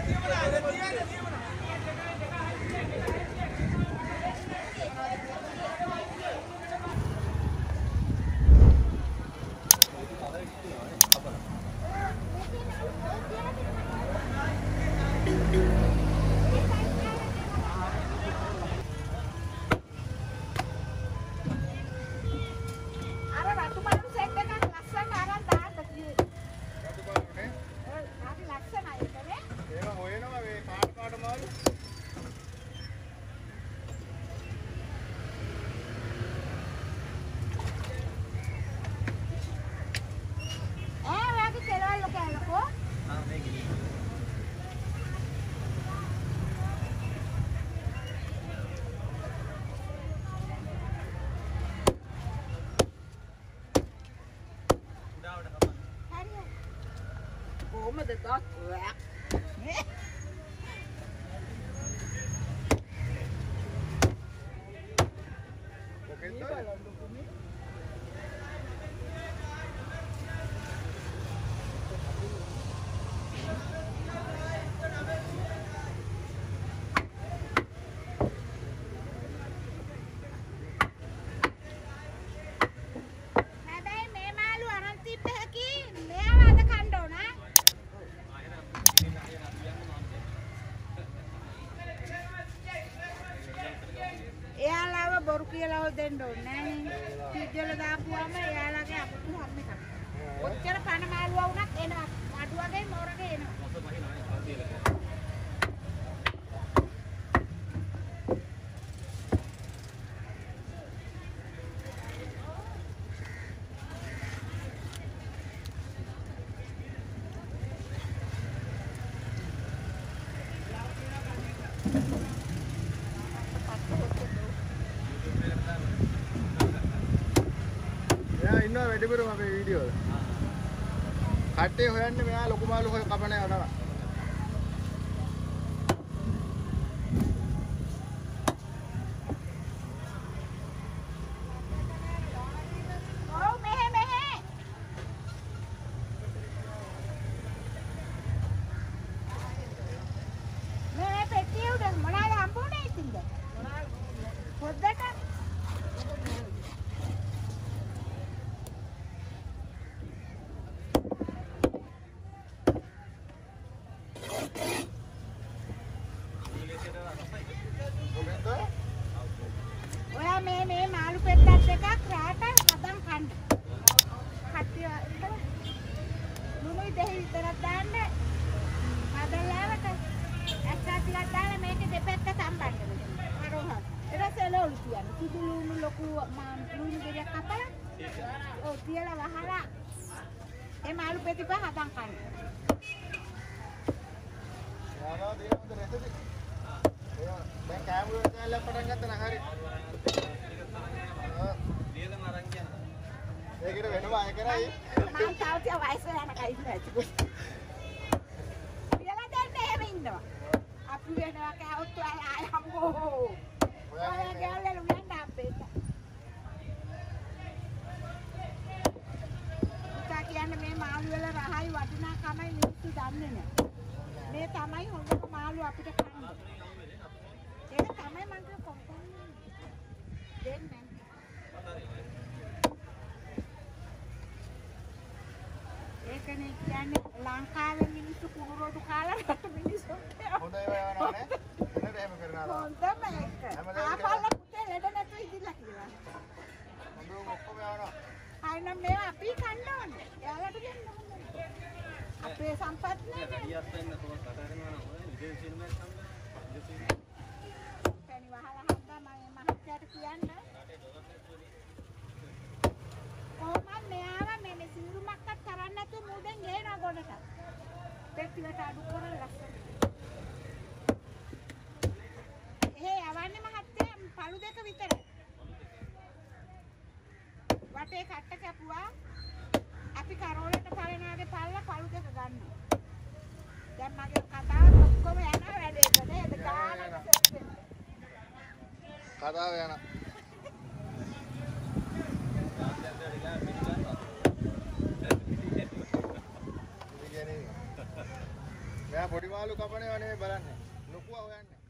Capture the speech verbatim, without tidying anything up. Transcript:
The dog rack. බොරු කියලා දෙන්න ඕනේ නෑනේ. පිටිවල දාපුවාම එයාලගේ අපුතු හැම එකක්. ඔච්චර පන මාළුවා වුණත් එනවා. අඩු වගේ මෝරගේ එනවා. වැඩිපුරම අපේ වීඩියෝ වල. කට්ටේ හොයන්නේ මෙයා ලොකු මාළු හොය කපන යනවා. ඔව් මෙහෙ මෙහෙ. මේ පෙට්ටිය උඩ මොනවාද හම්බුනේ ඉතින්ද? පොද්දට Lanka මිනිස්සු කුණු රොඩු කාලා රට මිනිස්සුන්ට හොඳයි වයවනවා නේ එන්නට එහෙම කරනවා හොඳම එක ආපල්ලා පුතේ ලෙඩ නැතුව ඉඳිලා කියලා හොඳම ඔක්කොම යවනවා අයිනම් මේ අපි කන්න ඕනේ එයාලට දෙන්න ඕනේ අපේ සම්පත් නේ ගඩියක් වෙන්න කොහොමද කතා කරනවා නම් විදේශින් මේ සම්බන්ධ විදේශින් පැණි වහලා හන්දා මම මහත්තයාට කියන්න කොහොමද මෙයාව මේ සිරුමක්වත් කරන්න නැතුව මුඩෙන් ගේනවා ගොඩට පෙට්ටියට අඩු කරලා ලස්සන. හේ යවන්නේ මහත්තයා පළු දෙක විතරයි. වටේ කට්ට කැපුවා. අපි කරෝලට පලනාගේ පල්ලා පළු දෙක ගන්නවා. දැන් මගේ කතාව ඔක්කොම යනවා වැඩේට නේද? ගානක් සෙට් වෙනවා. කතාව යනවා. මෙයා පොඩි මාළු කපනවා නෙමෙයි බලන්නේ. ලොකුවා හොයන්නේ.